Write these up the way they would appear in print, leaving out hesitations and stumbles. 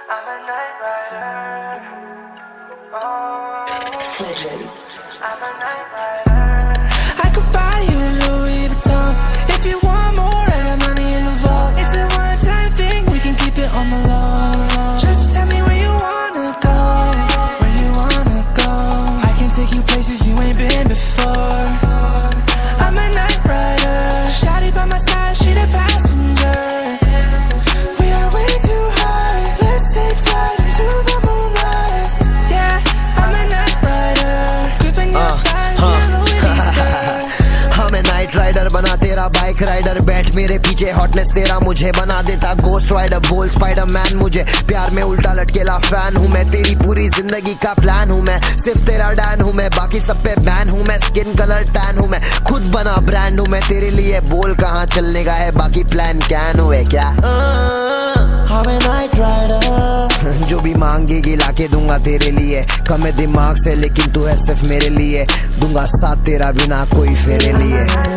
I'm a night rider. Oh, I'm a night rider. I could buy you Louis Vuitton. If you want more, I got money in the vault. It's a one-time thing, we can keep it on the low. Just tell me where you wanna go, where you wanna go. I can take you places you ain't been before. I'm a night rider. Shawty by my side, she the passenger. We are way too high, let's take flight into the moonlight. Yeah, I'm a night rider. Gripping your thighs, Louis V skirt. मैं night rider बना तेरा bike rider, बैठ मेरे पीछे hotness तेरा मुझे बना देता गोस्ट राइडर। बोल स्पाइडर मैन मुझे प्यार में उल्टा लटकेला फैन हूँ मैं, तेरी पूरी जिंदगी का प्लान हूँ मैं, सिर्फ तेरा डैन हूँ मैं, बाकी सब पे बैन हूँ मैं, स्किन कलर टैन हूँ मैं, खुद बना ब्रांड हूँ मैं तेरे लिए। बोल कहाँ चलने का है, बाकी प्लान कैन हुए क्या। हमें नाइट राइडर जो भी मांगेगी लाके दूंगा तेरे लिए, कम है दिमाग से लेकिन तू है सिर्फ मेरे लिए, दूंगा साथ तेरा बिना कोई फेरे लिए।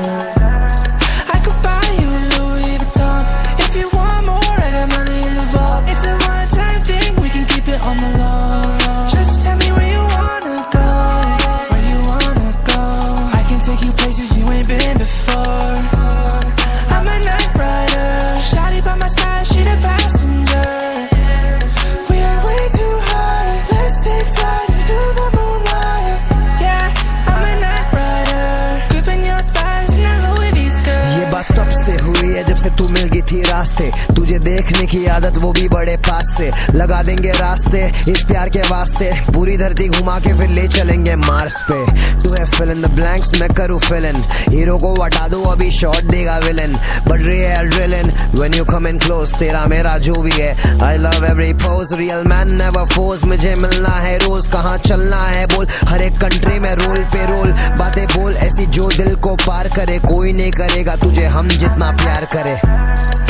I could buy you Louis Vuitton. If you want more, I got money in the vault. It's a one-time thing, we can keep it on the low. Just tell me where you wanna go, where you wanna go. I can take you places you ain't been before. I'm a night rider. Shawty by my side, she the passenger. We are way too high, let's take flight into the moonlight. Yeah, I'm a night rider. Gripping your thighs in that Louis V skirt. ये बात तब से हुई है जब से तू मिल गई थी रास्ते, तुझे देखने की आदत वो भी बड़े पास से। लगा देंगे रास्ते इस प्यार के वास्ते, पूरी धरती घुमा के फिर ले चलेंगे मार्स पे। तू है फिल इन द ब्लैंक्स, मैं करूँ फिल इन, हीरो को हटा दूं अभी शॉट देगा विलन। बढ़ रही है adrenaline when you come in close, तेरा मेरा जो भी है I love every pose. Real man never force, मुझे मिलना है रोज, कहाँ चलना है बोल, हर एक कंट्री में रोल पे रोल। बातें बोल ऐसी जो दिल को पार करे, कोई नहीं करेगा तुझे हम जितना प्यार करे।